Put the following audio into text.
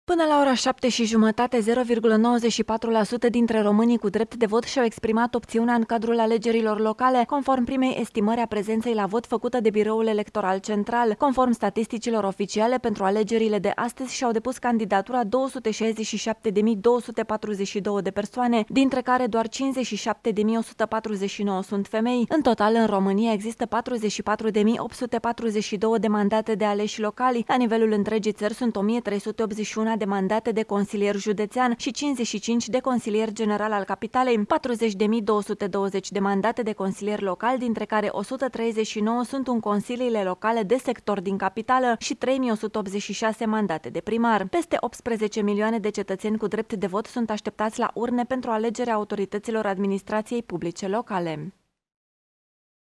Până la ora 7:30, 0,94% dintre românii cu drept de vot și-au exprimat opțiunea în cadrul alegerilor locale, conform primei estimări a prezenței la vot făcută de Biroul Electoral Central. Conform statisticilor oficiale, pentru alegerile de astăzi și-au depus candidatura 267.242 de persoane, dintre care doar 57.149 sunt femei. În total, în România există 44.842 de mandate de aleși locali. La nivelul întregii țări sunt 1.381 de mandate de consilier județean și 55 de consilier general al capitalei, 40.220 de mandate de consilier local, dintre care 139 sunt în consiliile locale de sector din capitală și 3.186 mandate de primar. Peste 18 milioane de cetățeni cu drept de vot sunt așteptați la urne pentru alegerea autorităților administrației publice locale.